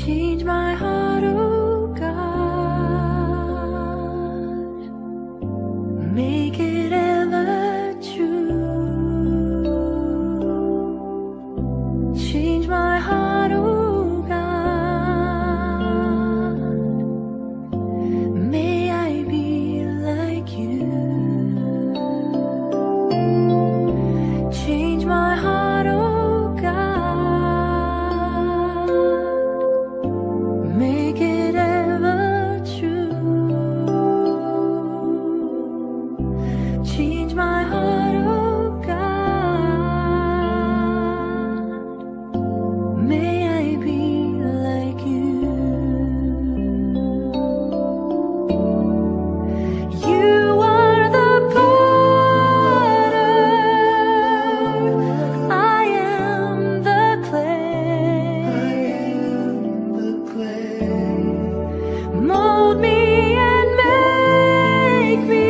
Change my heart, oh God, make it ever true. Change my heart, oh God, may I be like you. Change my heart, oh God, make it ever true. Change my heart, oh God, may I be like you. You are the potter, I am the clay. Mold me and make me.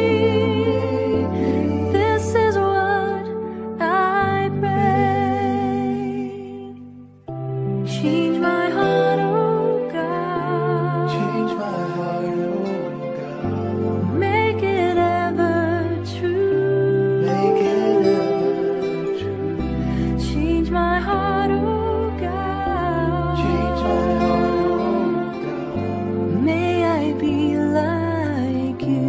This is what I pray. Change my heart, oh God. Change my heart, oh God. Make it ever true. Make it ever true. Change my heart, oh God. Change my heart, oh God. May I be like you.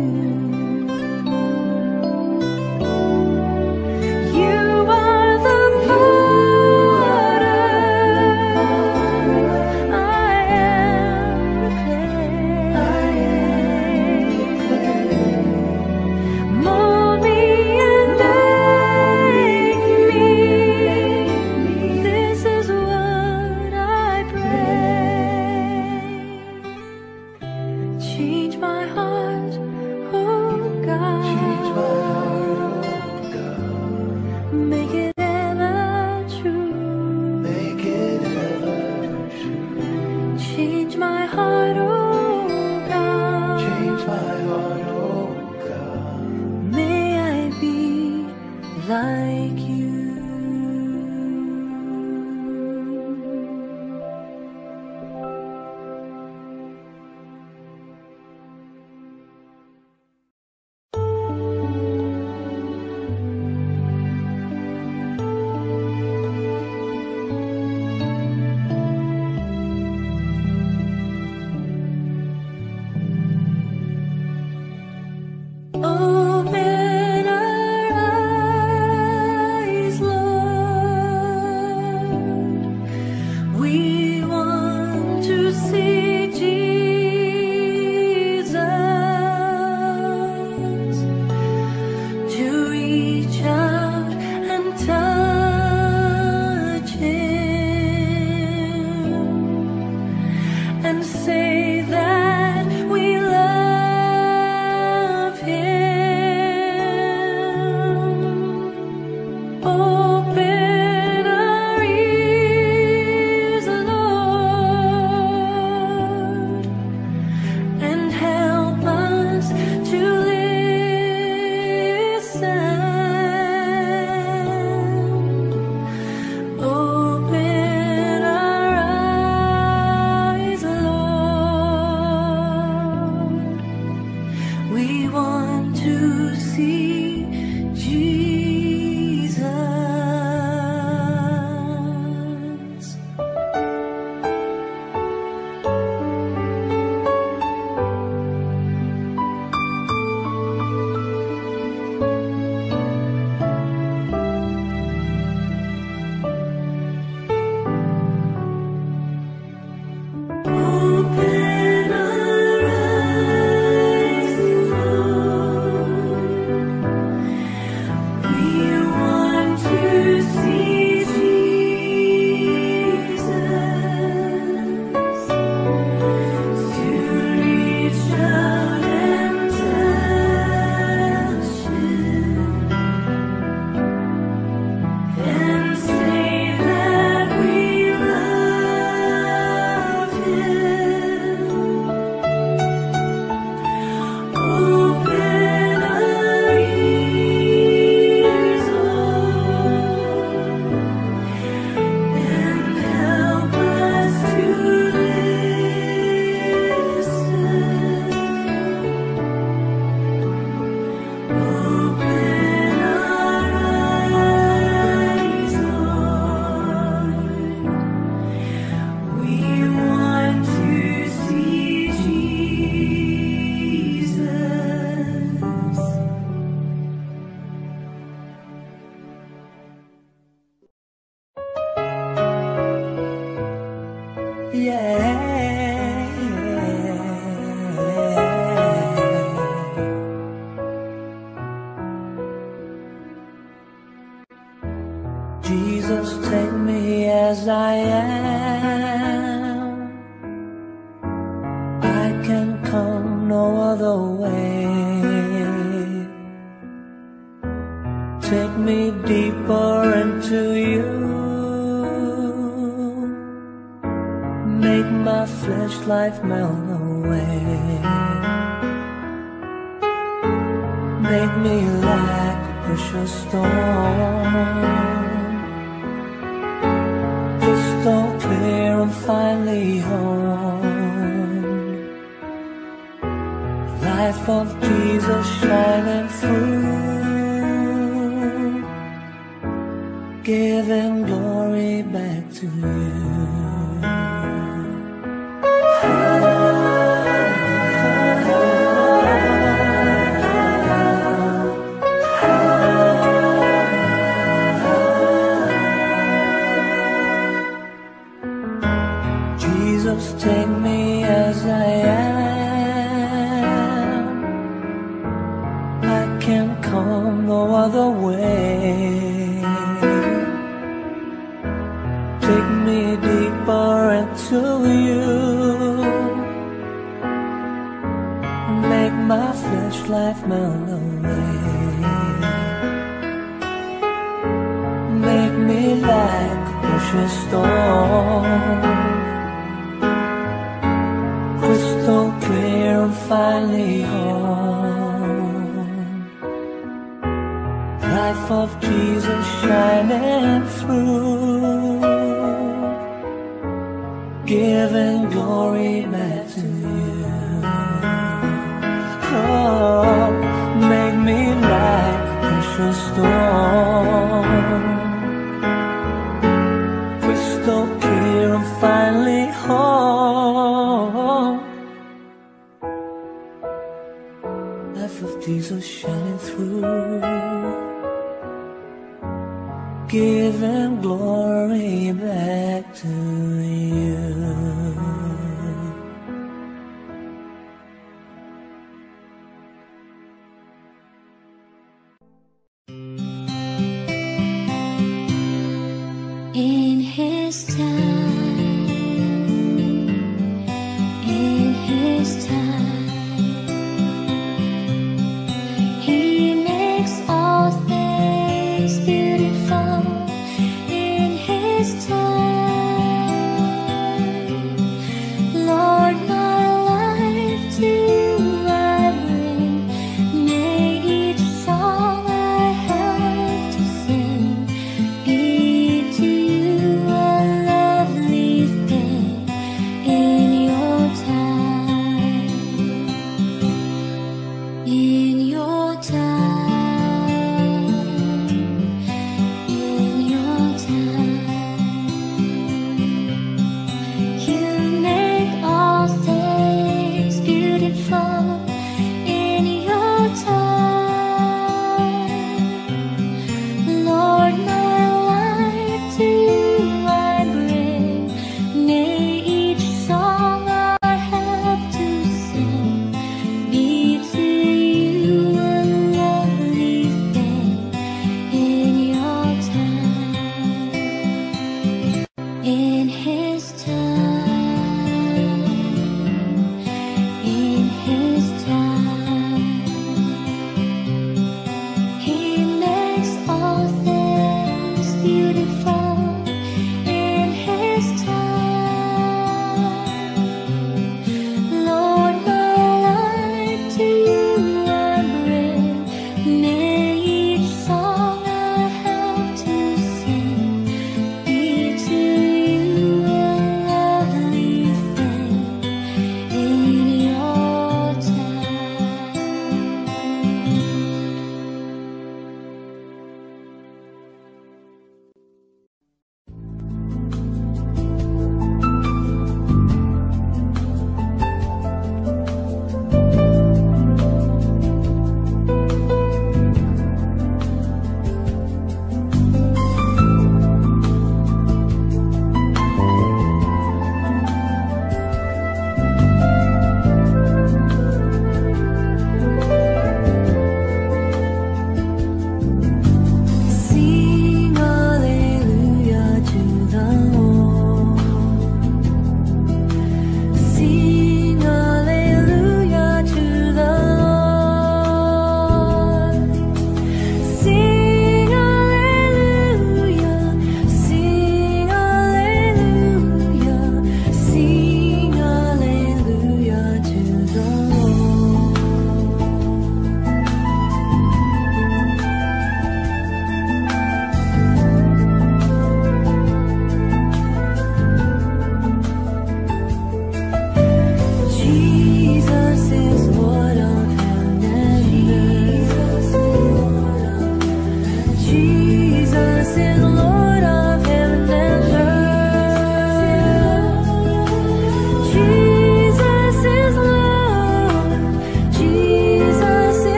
You are the potter, I am the clay. Mold me and make me. This is what I pray. Change my heart, oh God. Change my heart, oh God. Make it ever true. Make it ever true. Change my heart, oh God. Change my heart, oh God. May I be like you. Open our eyes, Lord. We want to see Jesus, to reach out and touch Him and say that we love Him. Open our ears, Lord, and help us to listen. Open our eyes, Lord. Jesus, take me as I am. I can come no other way. Take me deeper into you. Make my flesh life melt away. Make me like a precious stone, crystal clear and finely honed. Life of Jesus shining through, giving glory back to you. Jesus, take me as I am. I can't come no other way. Take me deeper into you. Make my flesh life melt away. Make me like a precious stone, crystal clear and finely honed. Life of Jesus shining through, giving glory back to you. Oh, make me like a precious stone, crystal clear and finely honed. Life of Jesus shining through, giving glory back to you. In His time, in His time, He makes all things beautiful. In His time,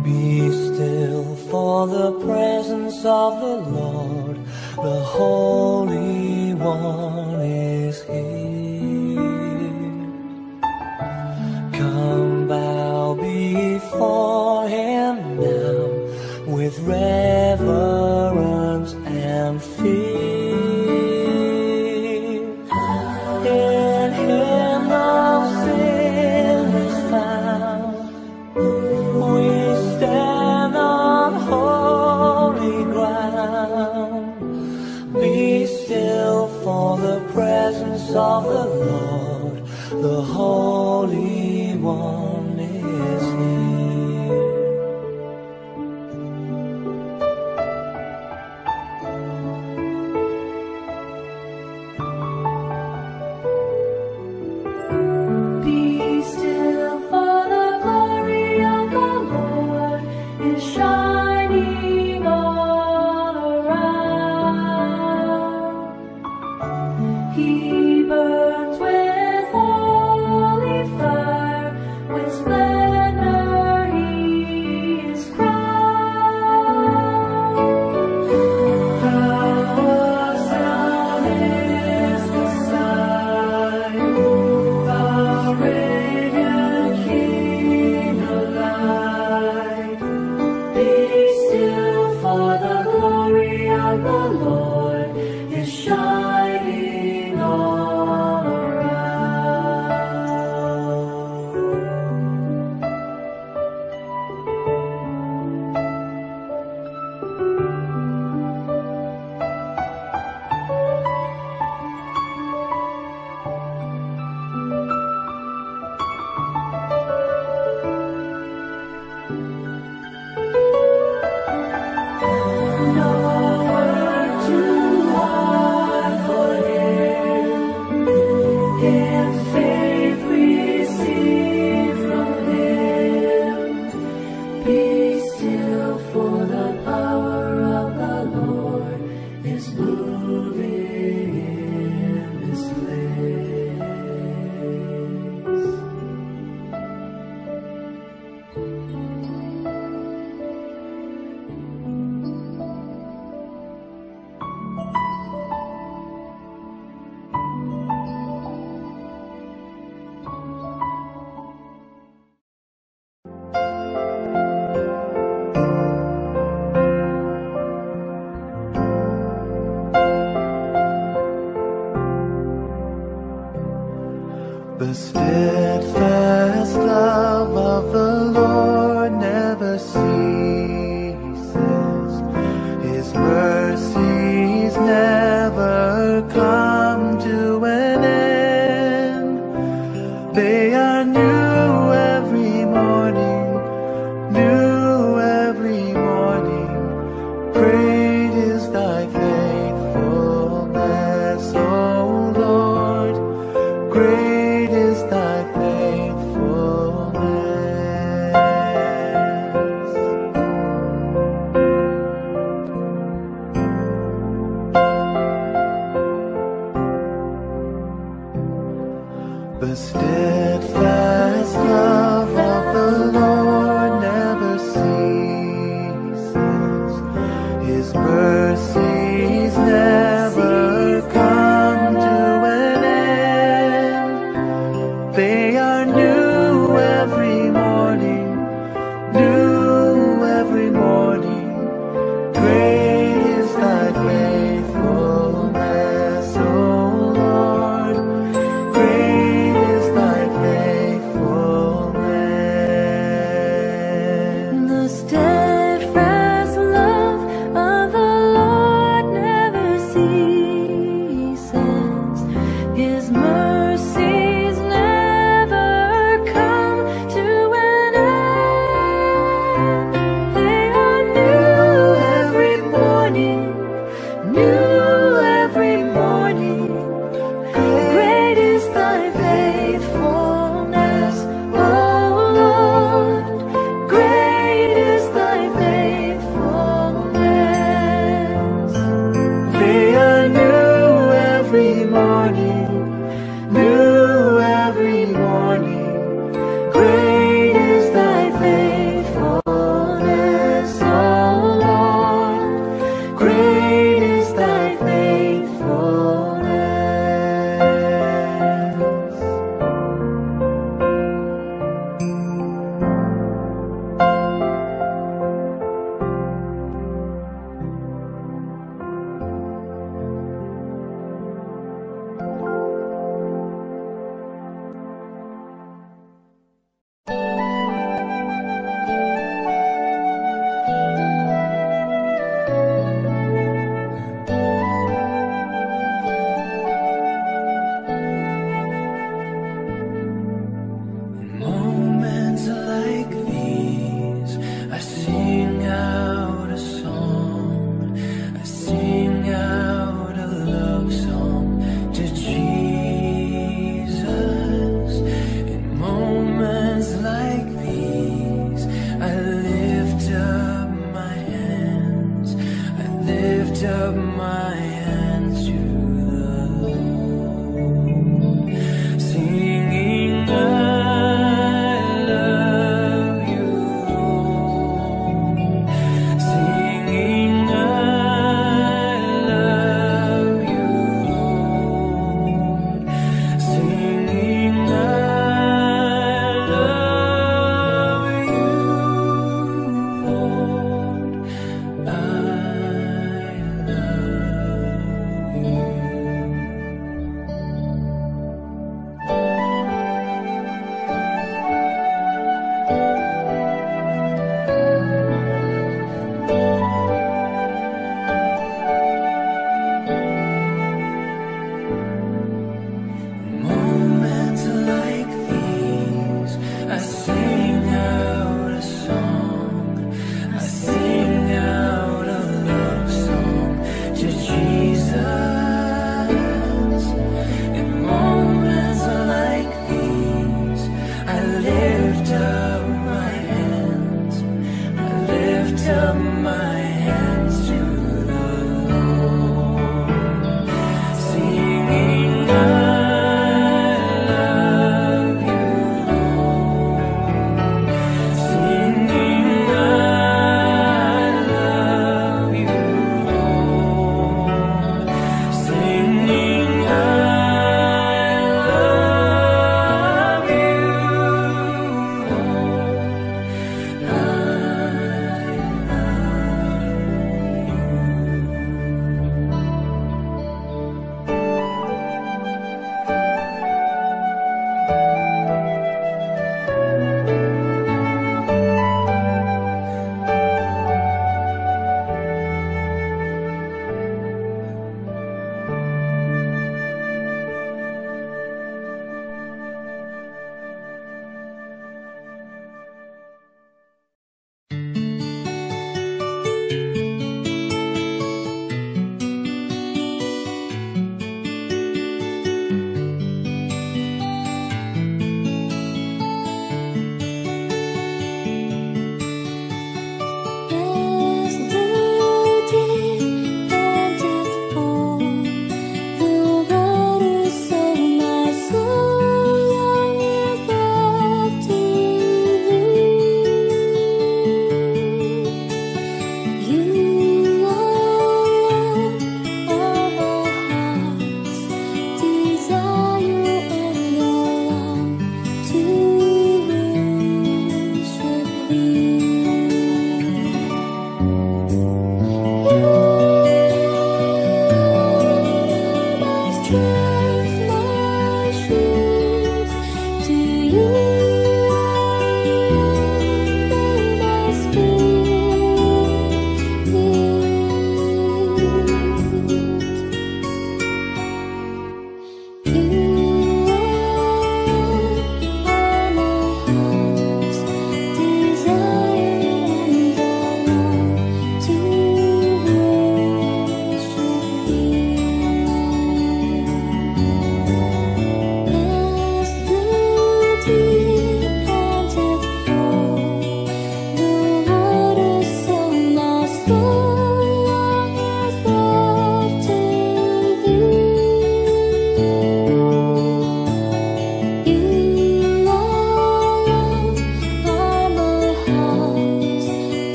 Be still, for the presence of the Lord, the Holy One is here. Come bow before Him now with reverence and fear. In Him no sin is found. We stand on holy ground. Be still, for the presence of the Lord, the Holy One is here.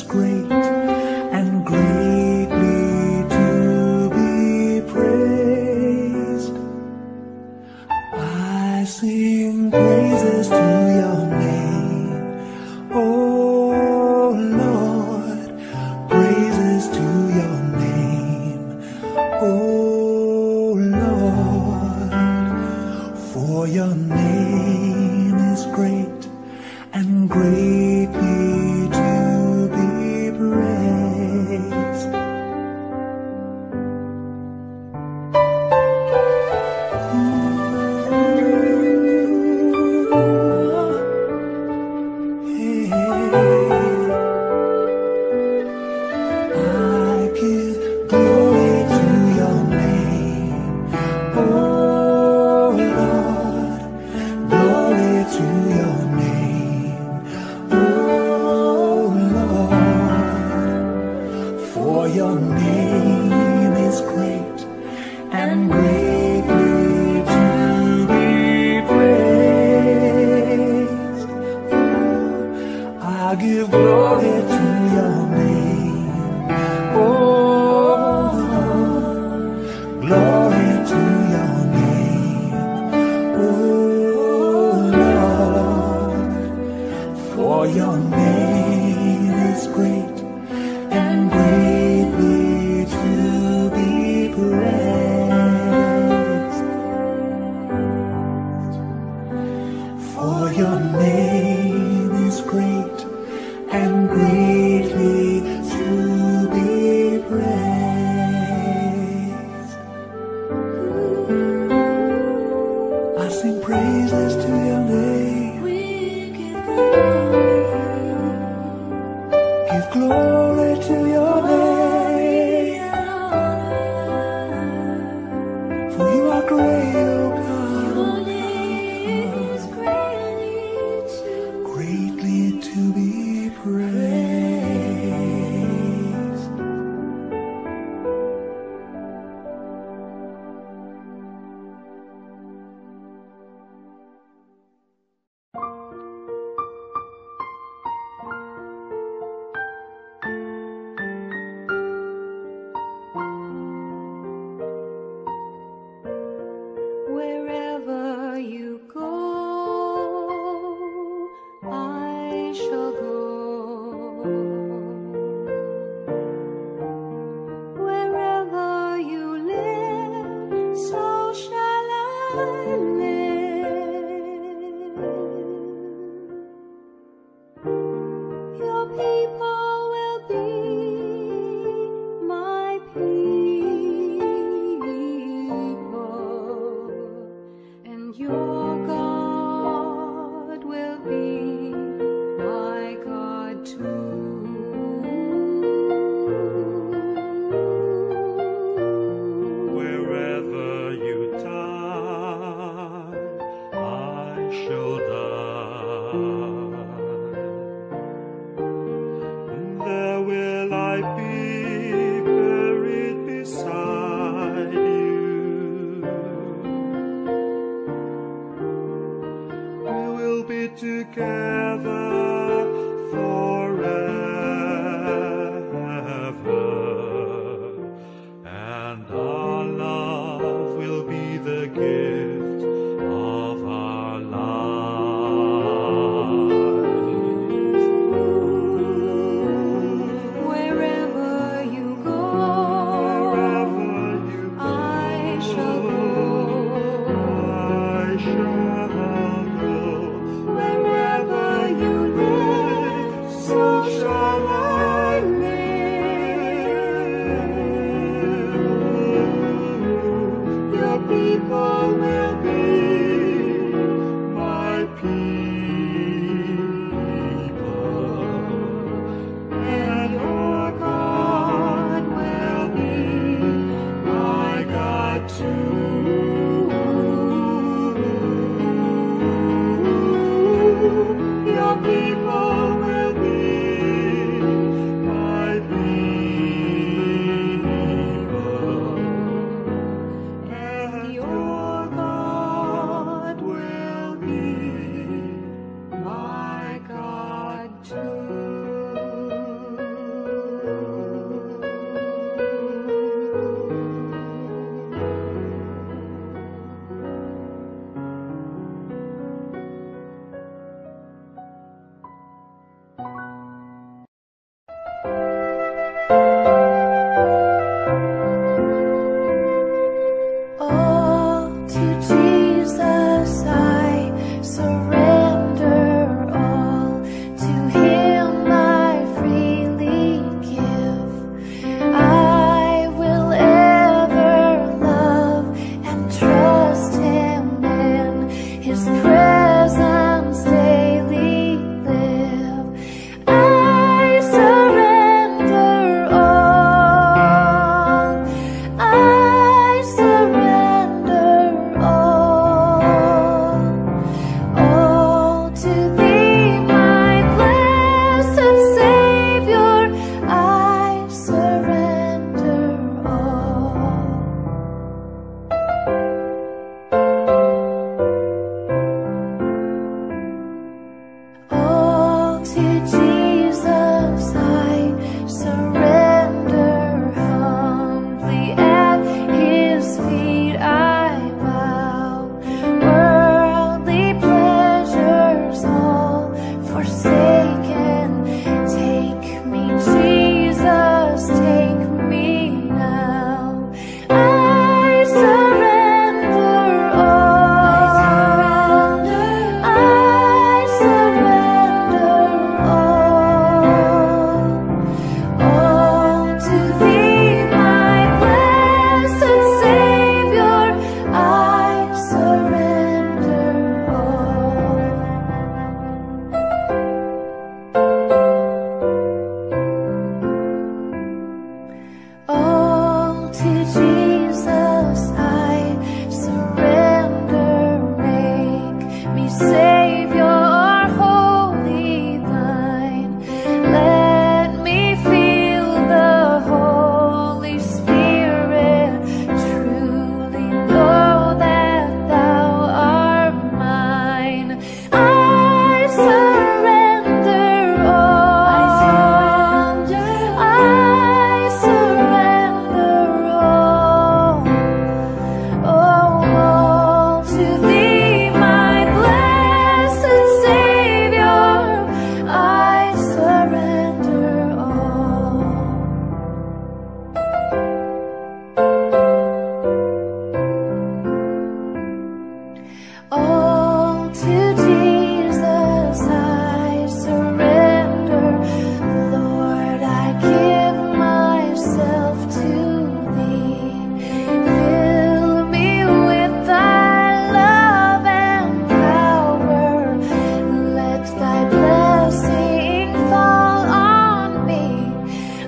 is great and greatly to be praised. I sing praises to your name, oh Lord, praises to your name, oh Lord, for your name is great and greatly to be praised. I give glory to your name, oh Lord, glory to your name, oh Lord, for your name is great and greatly to be praised. I give glory to your name, oh Lord, glory to your name, oh Lord, for your name is great and greatly to be praised. For your name is great and greatly to be praised. I sing praises to your name. We give glory. Give glory to your name, for you are great, oh Your God, name is greatly to be praised.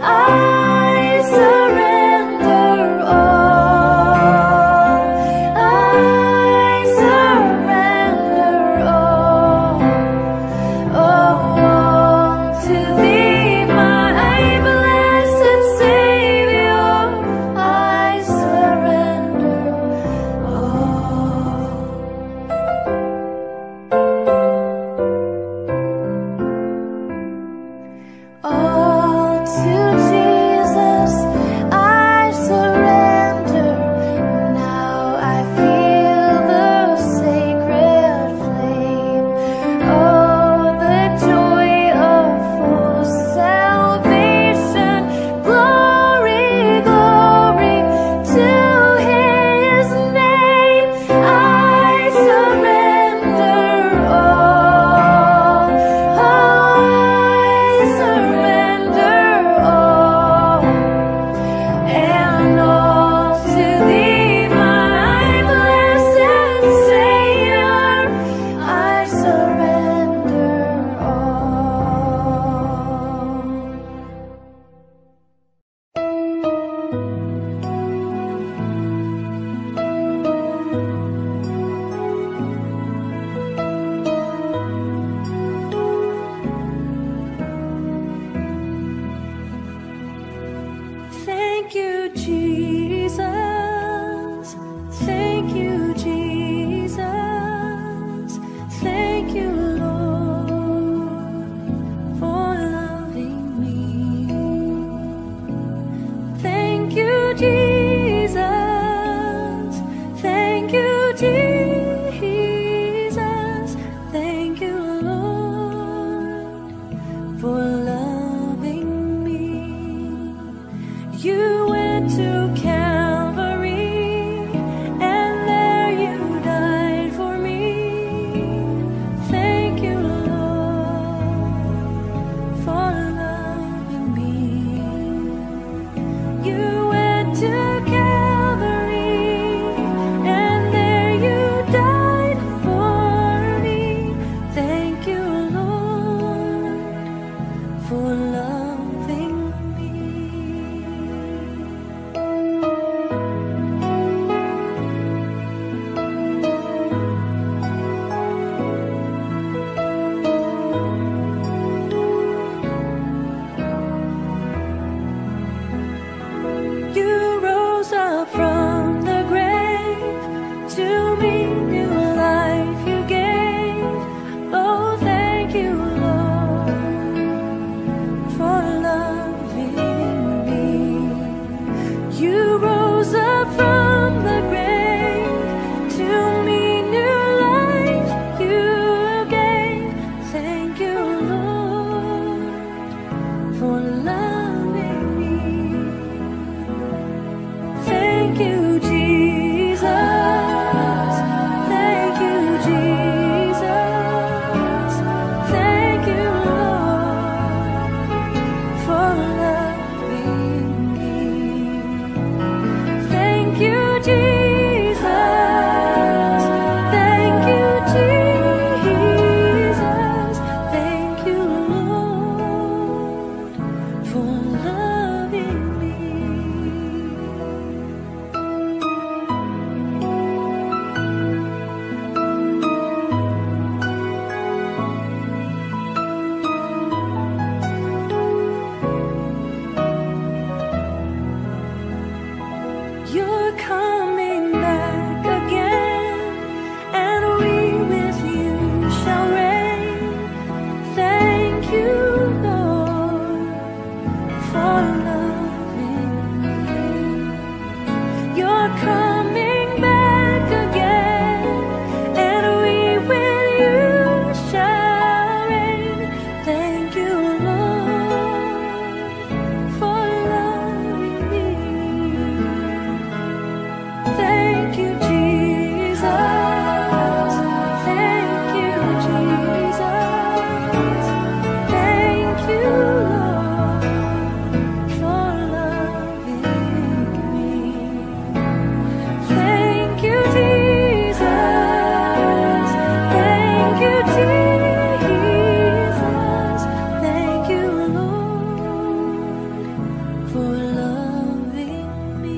for for loving me.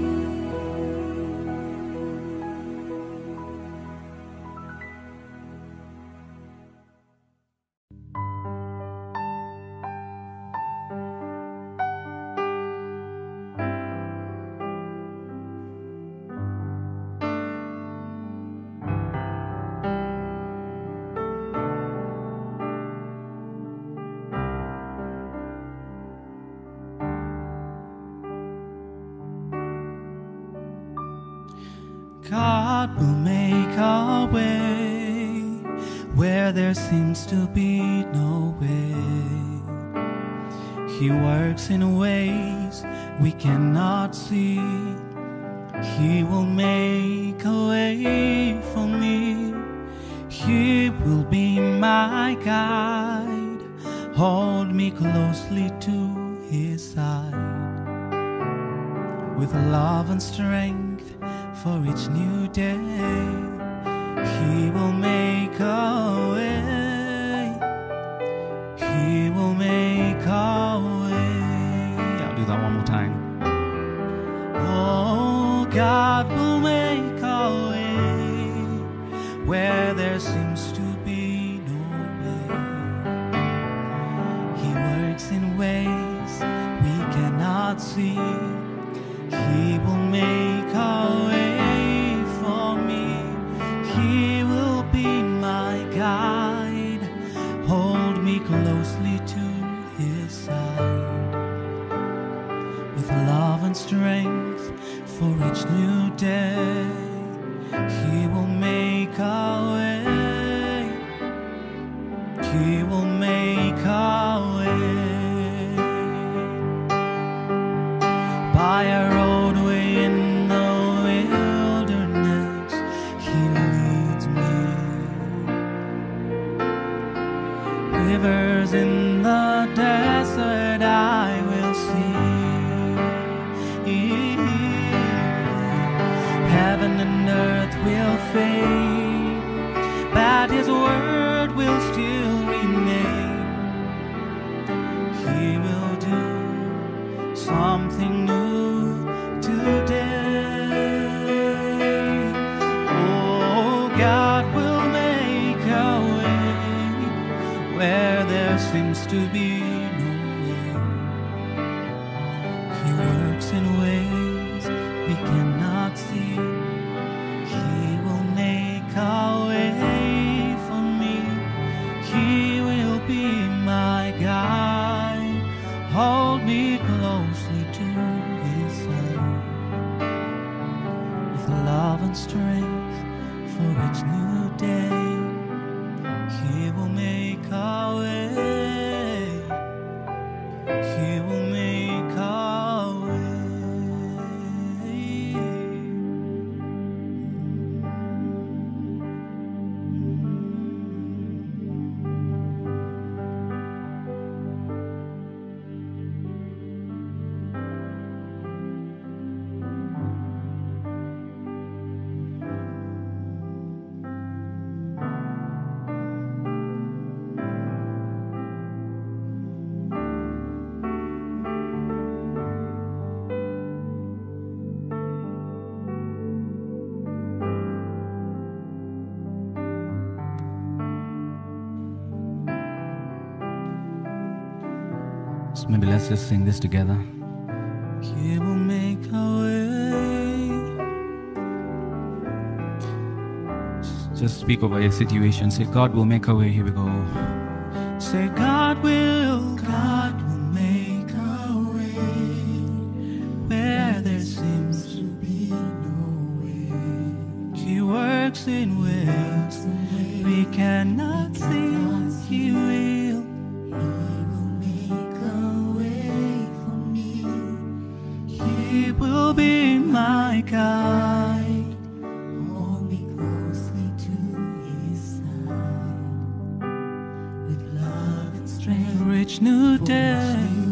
God will make a way where there seems to be no way. He works in ways we cannot see. He will make a way for me. He will be my guide, hold me closely to His side. With love and strength for each new day, He will make a way. He will make a way. I'll do that one more time. Oh, God will make a way where there seems to be no way. He works in ways we cannot see. He will make a way for me. He will be my guide, hold me closely to His side. With love and strength for each new day, He will make a way. He will make a way. By a roadway in the wilderness, He leads me. Rivers in the desert I will see. Heaven and earth will fade, but His word will still remain. He will do something new today. Oh, God will make a way where there seems to be no way. He works in ways we cannot see. He will make a way for me. He will be my guide, hold me closely to His side. With love and strength for each new day, He will make a way. He will make a way. So maybe let's just sing this together. He will make a way. Just speak over your situation. Say, God will make a way. Here we go. Say, God will make a way where there seems to be no way. He works in ways we cannot see. He will. He will be my guide, hold me closely to His side. With love and strength, rich new day.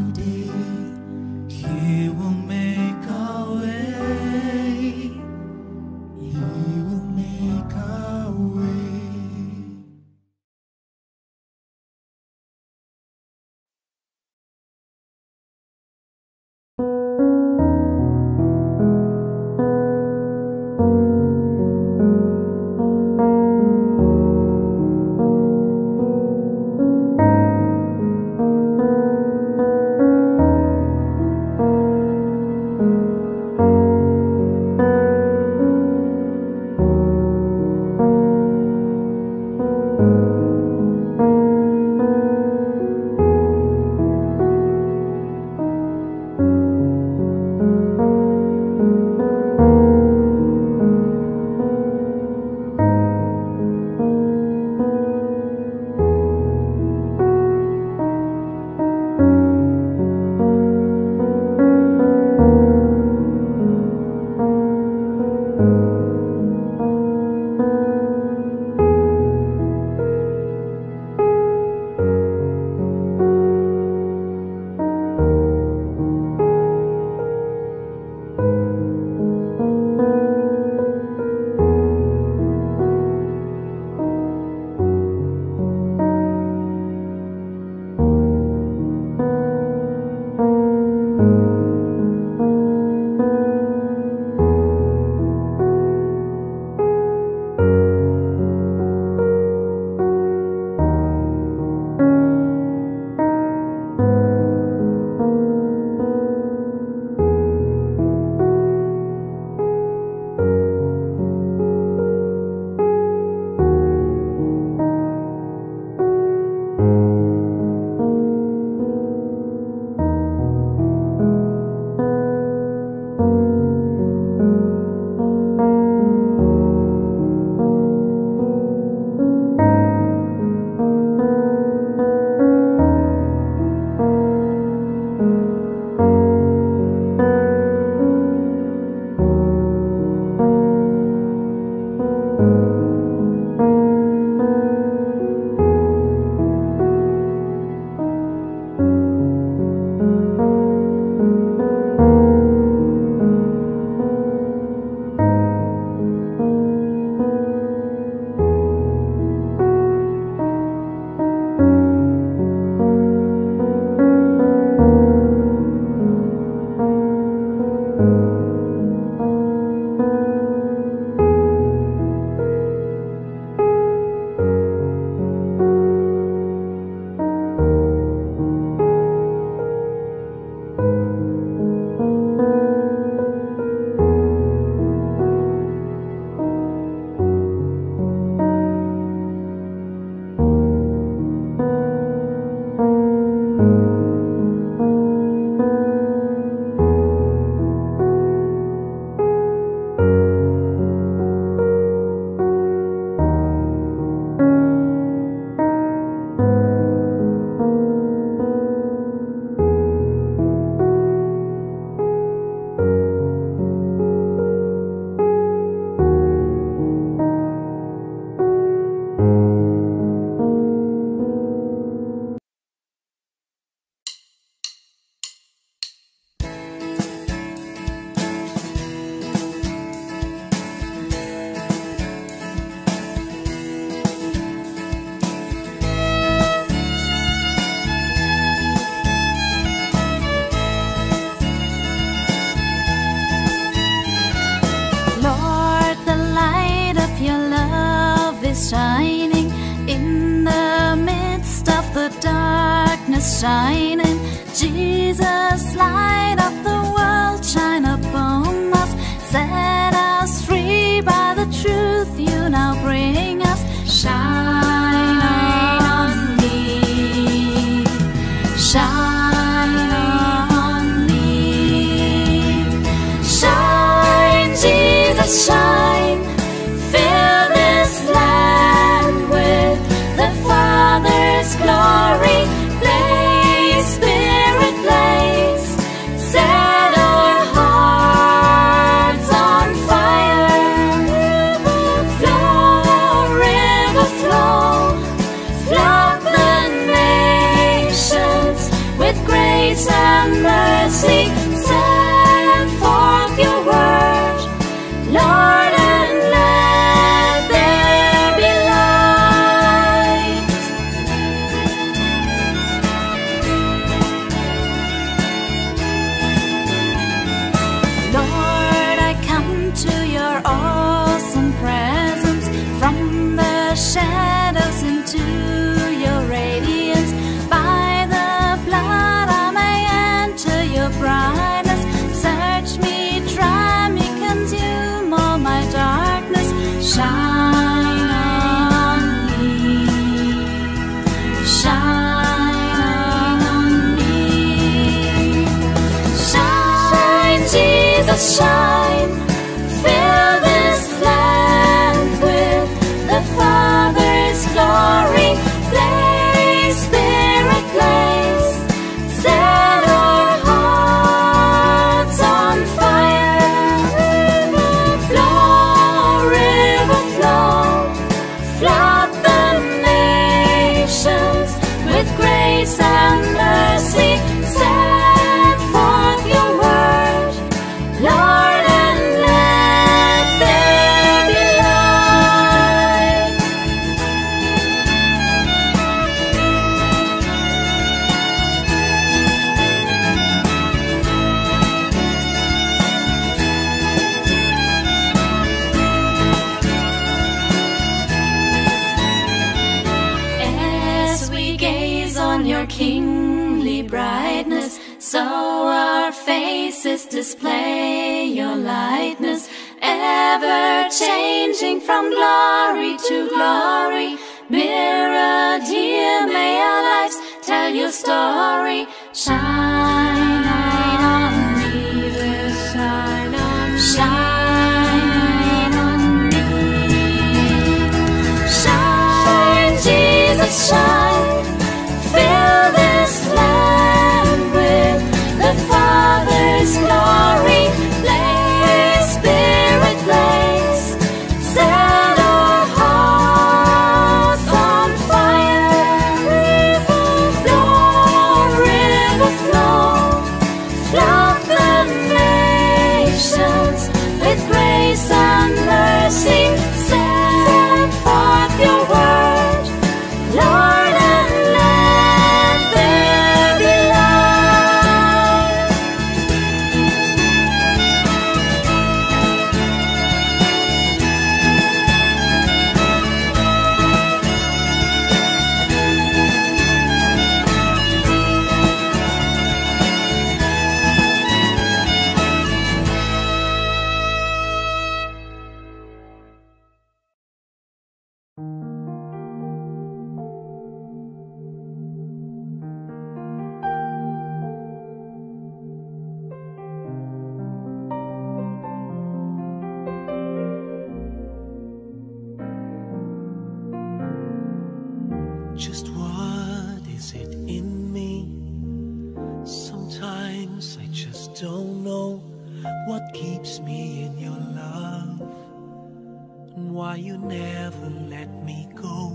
shining. Jesus, light of the world, shine upon us. Set us free by the truth you now bring us. Shine on me, shine on me. Shine, Jesus, shine. Fill this land with the Father's glory. Blaze, Spirit, blaze. Set our hearts on fire. Flow, river, flow. Flood the nations with grace and mercy. Send forth your word, Lord, and let there be light. Lord, I come to your awesome presence. From the shadows into your radiance. By the blood I may enter your brightness. Search me, try me, consume all my darkness. Shine on me, shine on me. Shine, Jesus, shine. Fill this land with the Father's glory. Blaze, Spirit, blaze. Set our hearts on fire. Flow, river, flow. Flood the nations with grace and mercy. Send forth your word, Lord, and let there be light. As we gaze on your kingly brightness, so our faces display your lightness. Ever changing from glory to glory. Mirrored here, may our lives tell your story. Shine on me, shine on me. Shine on me. Shine, Jesus, shine. Fill this land with the Father's glory. Blaze, Spirit, blaze. Set our hearts on fire. River, flow. Flood the nations with grace and mercy. Send forth your word, Lord, and let there be light. Just what is it in me? Sometimes I just don't know what keeps me in your love, and why you never let me go.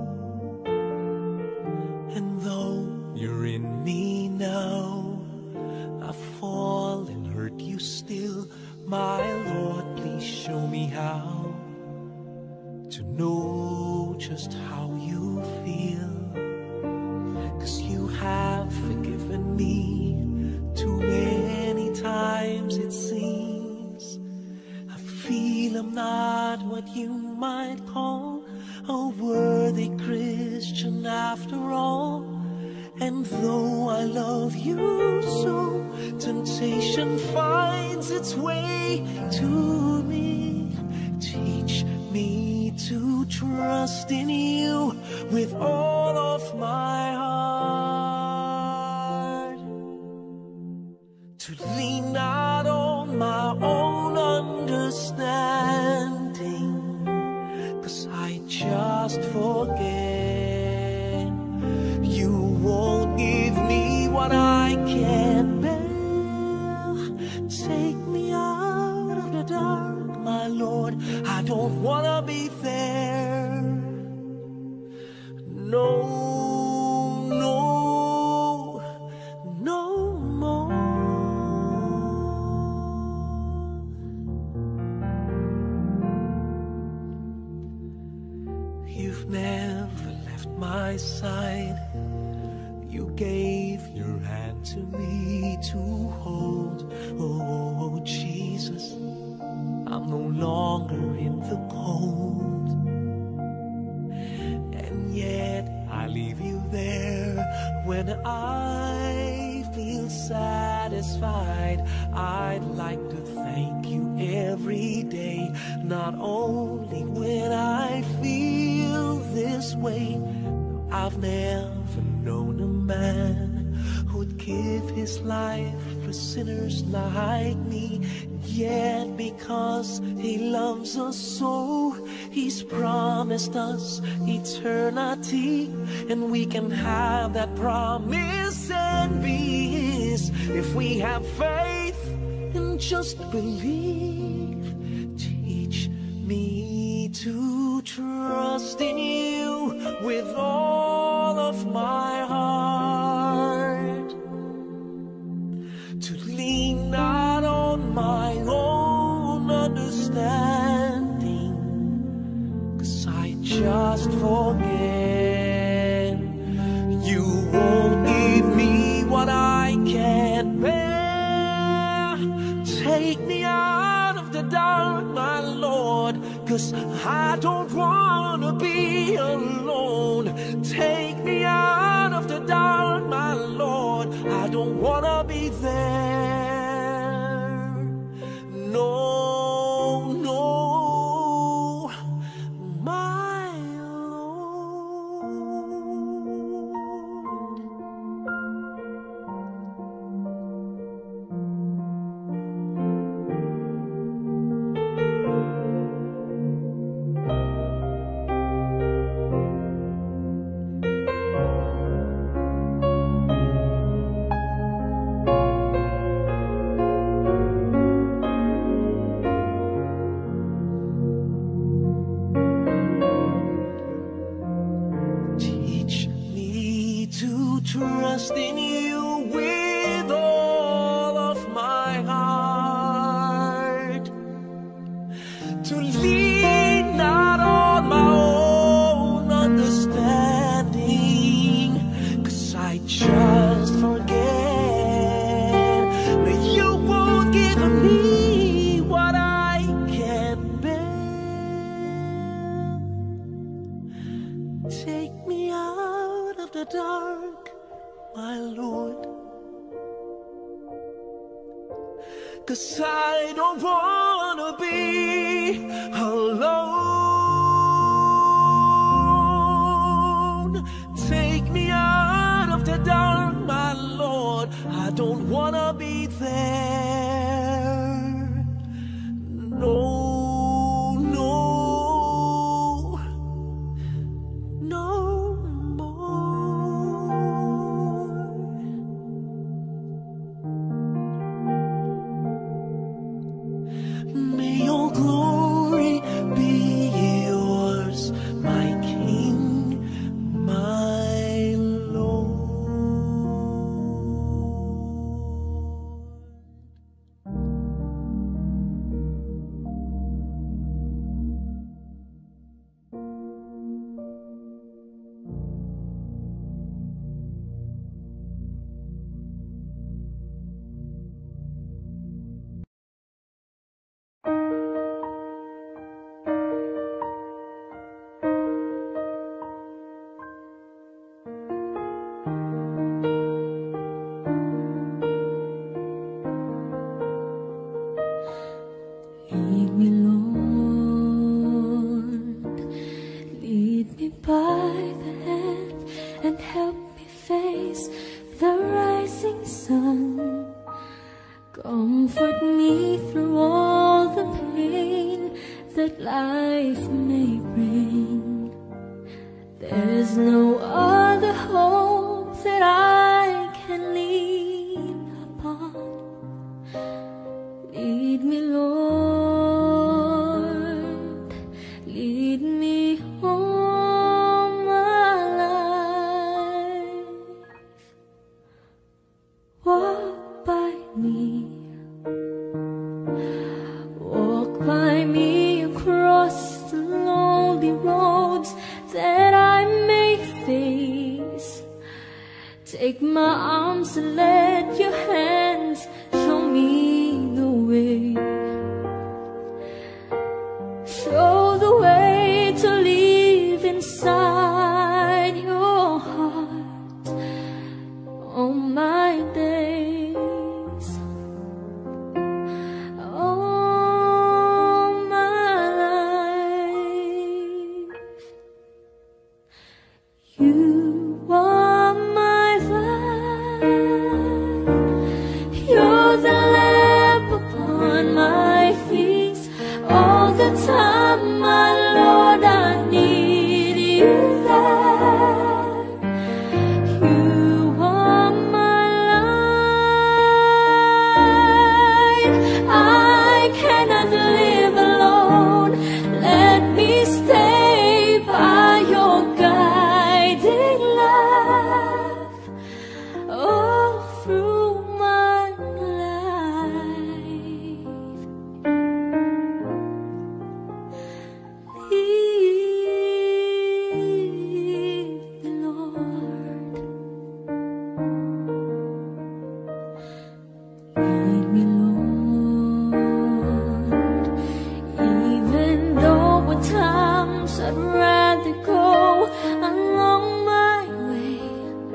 And though you're in me now, I fall and hurt you still. My Lord, please show me how to know just how you feel. 'Cause you have forgiven me too many times, it seems. I feel I'm not what you might call a worthy Christian after all. And though I love you so, temptation finds its way to me. Teach me to trust in you with all of my heart, to lean not on my own understanding, 'cause I just forget. You won't give me what I can't bear. Take me out of the dark, my Lord, I don't wanna be there. No, no, no more. You've never left my side. You gave your hand to me to hold. Oh, Jesus, I'm no longer in the cold. And yet I leave you there when I feel satisfied. I'd like to thank you every day, not only when I feel this way. I've never known a man who'd give his life for sinners like me. Yet because he loves us so, he's promised us eternity, and we can have that promise and be his if we have faith and just believe. Teach me to trust in you with all of my heart, to lean not on my own understanding, 'cause I just forget. You won't give me what I can't bear. Take me out of the dark, my Lord, 'cause I don't wanna be alone. Take me out of the dark, my Lord, I don't wanna be there. No, no, my Lord. Trust in you with all of my heart, to lean not on my own understanding, 'cause I just forget. But you won't give me what I can't bear. Take me out of the dark, my Lord, 'cause I don't wanna be alone. Take me out of the dark, my Lord, I don't wanna be there. No, no, no more. May your glory be Comfort me through all the pain that life may bring. There's no other hope that I can lean upon. Lead me, Lord, lead me all my life. Walk by me, walk by me across the lonely roads that I may face. Take my arms and let your hands show me the way. Show the way to live inside your heart all my days, all my life. You are my life. You're the lamp upon my feet. All the time, my Lord, I need you there. You are my life. I cannot live alone. Let me stay by your guiding love all through my life. Lead me, Lord. Lead me, Lord. Even though at times I'd rather go along my way,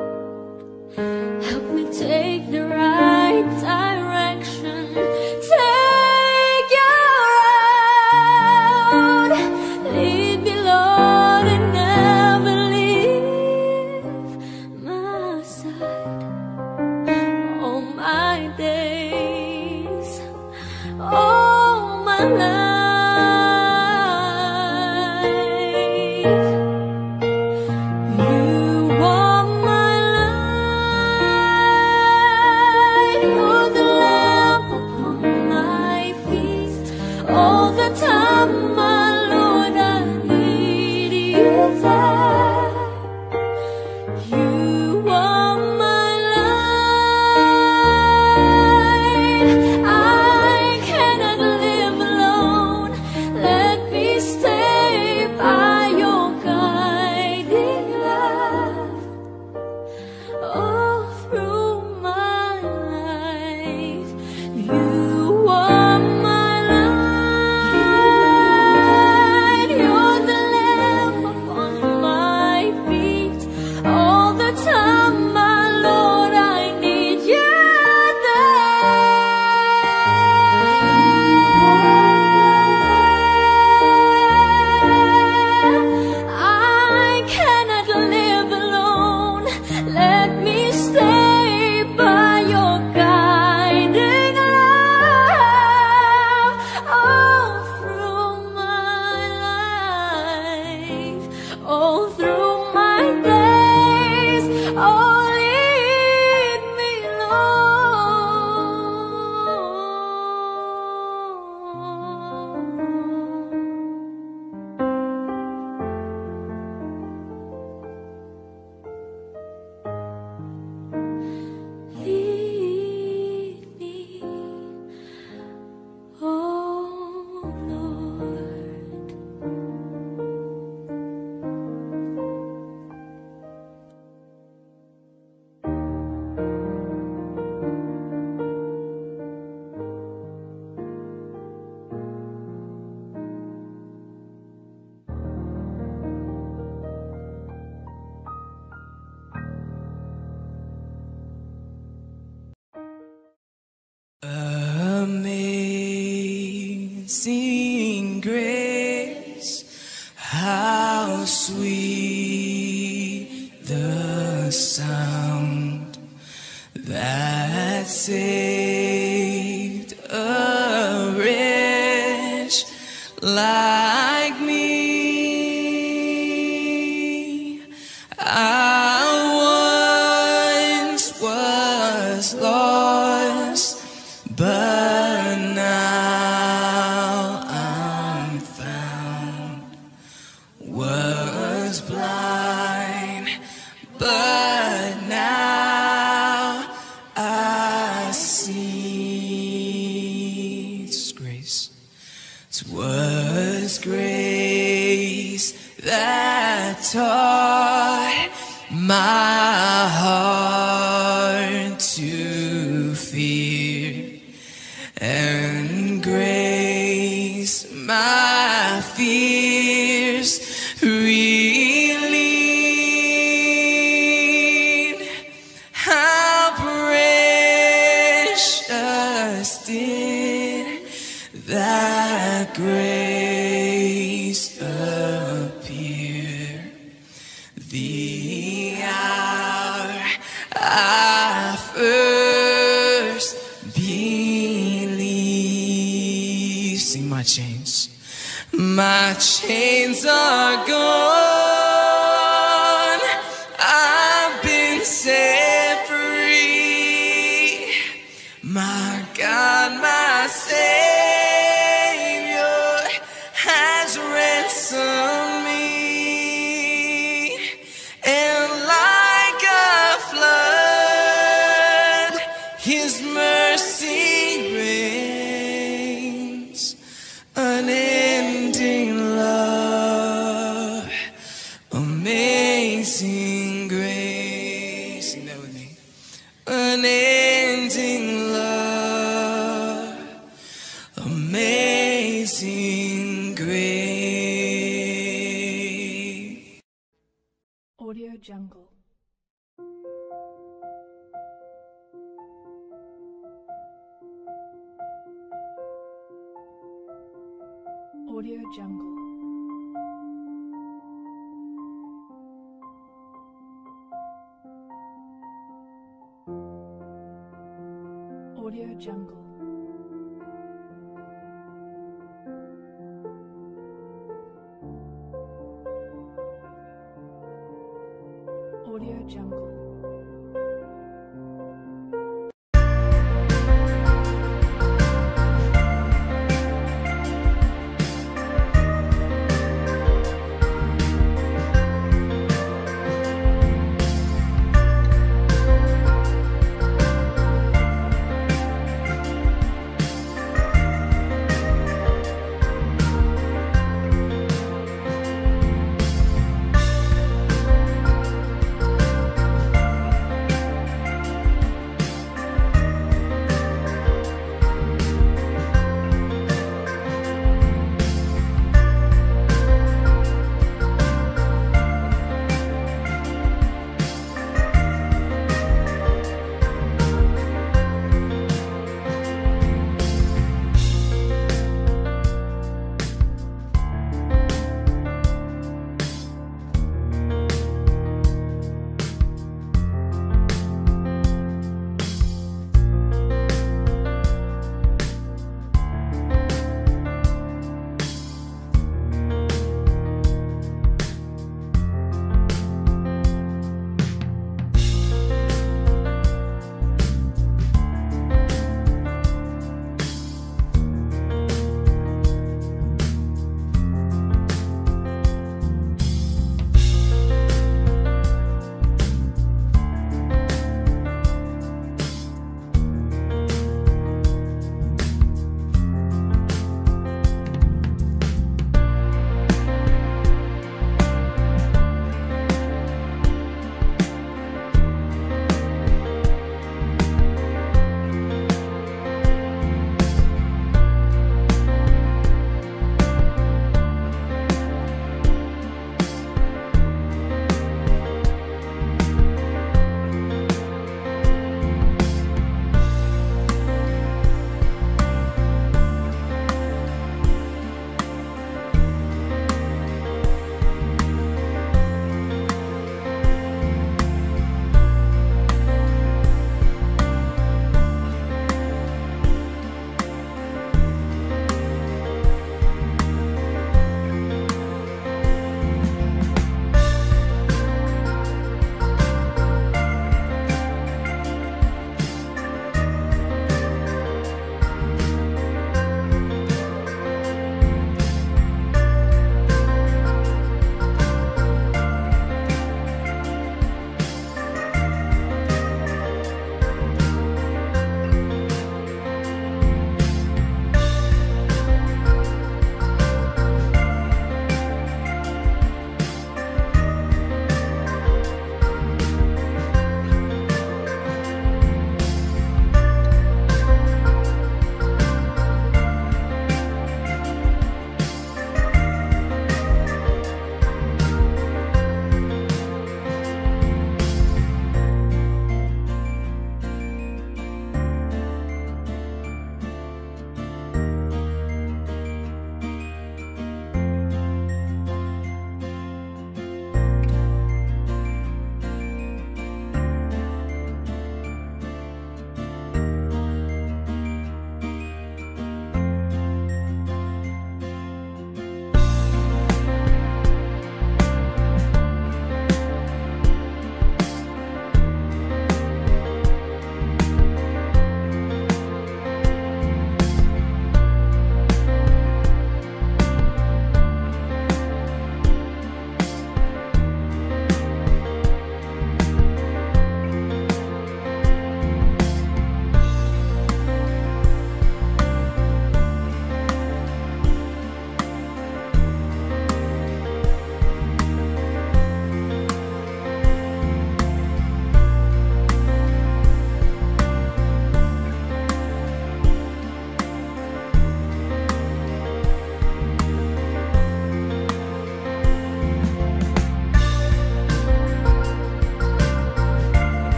help me take the right direction. Take your road. Lead me, Lord, and never leave my side all my days, all my life. You are my life. You're the lamp upon my feet. All the time, my Lord, I need you there. You are my light. I cannot live alone. Let me stay by your guiding love all through my life. You are my light. You're the lamp upon my feet. All the time, my Lord, I need you there. I cannot live alone. Let me stay by your guiding love all through my life, all through my days. Oh, lead me, Lord. Lead me, oh Lord. Amazing grace, how sweet the sound that saved like me. I once was lost, but now I'm found. Was blind, but now I see. It's grace. 'Twas grace that taught my heart to fear, and grace my fears relieved. How precious did that grace appear, the hour I first believed. Sing my chains. My chains are gone. I've been set free. My God, my Savior has ransomed me. And like a flood, His mercy reigns. Unending love, amazing grace. Sing that with me. Unending love, amazing grace. Audio Jungle. Audio Jungle. Audio Jungle. Audio Jungle.